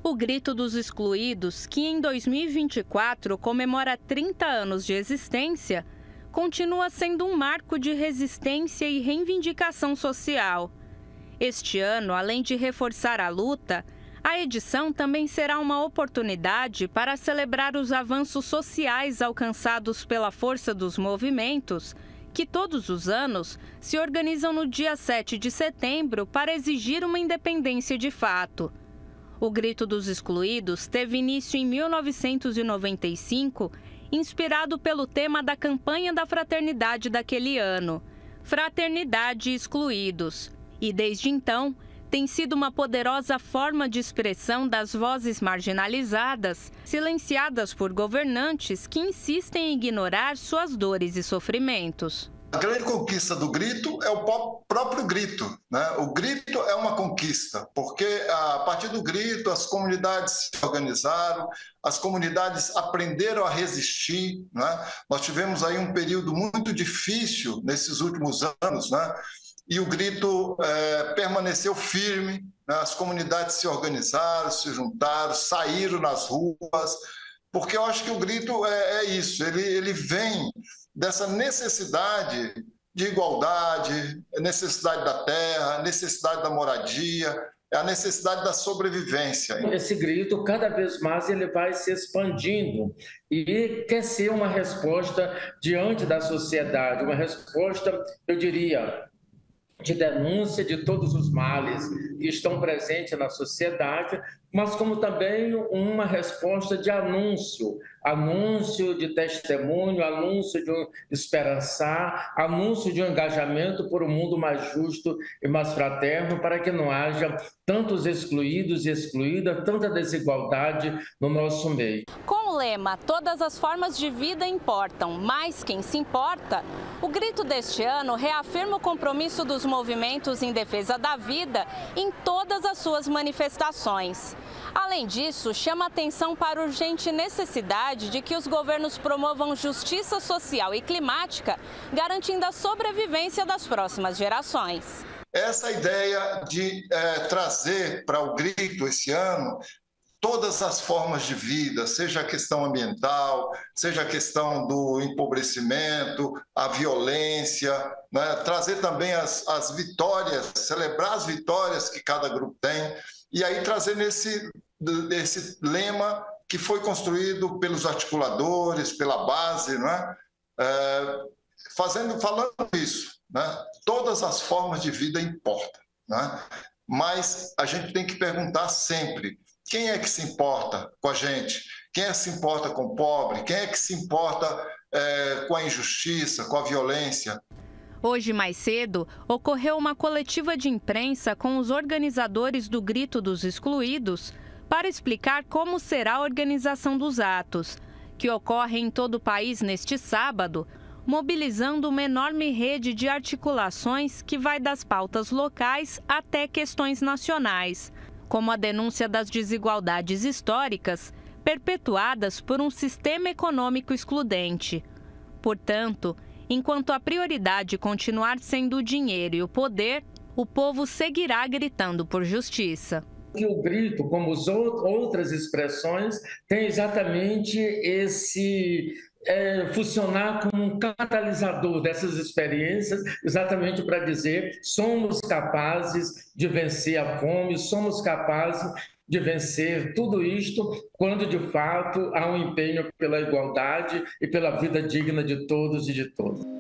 O Grito dos Excluídos, que em 2024 comemora 30 anos de existência, continua sendo um marco de resistência e reivindicação social. Este ano, além de reforçar a luta, a edição também será uma oportunidade para celebrar os avanços sociais alcançados pela força dos movimentos, que todos os anos se organizam no dia 7 de setembro para exigir uma independência de fato. O Grito dos Excluídos teve início em 1995, inspirado pelo tema da campanha da fraternidade daquele ano, Fraternidade e Excluídos, e desde então tem sido uma poderosa forma de expressão das vozes marginalizadas, silenciadas por governantes que insistem em ignorar suas dores e sofrimentos. A grande conquista do grito é o próprio grito, né? O grito é uma conquista, porque a partir do grito as comunidades se organizaram, as comunidades aprenderam a resistir, né? Nós tivemos aí um período muito difícil nesses últimos anos, né? E o grito permaneceu firme, né? As comunidades se organizaram, se juntaram, saíram nas ruas, porque eu acho que o grito é isso, ele vem dessa necessidade de igualdade, necessidade da terra, necessidade da moradia, a necessidade da sobrevivência. Esse grito, cada vez mais, ele vai se expandindo e quer ser uma resposta diante da sociedade, uma resposta, eu diria, de denúncia de todos os males que estão presentes na sociedade, mas como também uma resposta de anúncio de testemunho, anúncio de um esperançar, anúncio de um engajamento por um mundo mais justo e mais fraterno, para que não haja tantos excluídos e excluídas, tanta desigualdade no nosso meio. Com o lema "Todas as formas de vida importam, mais quem se importa", o grito deste ano reafirma o compromisso dos movimentos em defesa da vida em todas as suas manifestações. Além disso, chama atenção para a urgente necessidade de que os governos promovam justiça social e climática, garantindo a sobrevivência das próximas gerações. Essa ideia de trazer para o grito esse ano todas as formas de vida, seja a questão ambiental, seja a questão do empobrecimento, a violência, né? Trazer também as vitórias, celebrar as vitórias que cada grupo tem, e aí trazer esse lema que foi construído pelos articuladores, pela base, né? Falando isso, né? Todas as formas de vida importam, né? Mas a gente tem que perguntar sempre: quem é que se importa com a gente? Quem é que se importa com o pobre? Quem é que se importa com a injustiça, com a violência? Hoje, mais cedo, ocorreu uma coletiva de imprensa com os organizadores do Grito dos Excluídos para explicar como será a organização dos atos, que ocorre em todo o país neste sábado, mobilizando uma enorme rede de articulações que vai das pautas locais até questões nacionais, como a denúncia das desigualdades históricas perpetuadas por um sistema econômico excludente. Portanto, enquanto a prioridade continuar sendo o dinheiro e o poder, o povo seguirá gritando por justiça. Que o grito, como as outras expressões, tem exatamente esse funcionar como um catalisador dessas experiências, exatamente para dizer: somos capazes de vencer a fome, somos capazes de vencer tudo isto quando de fato há um empenho pela igualdade e pela vida digna de todos e de todas.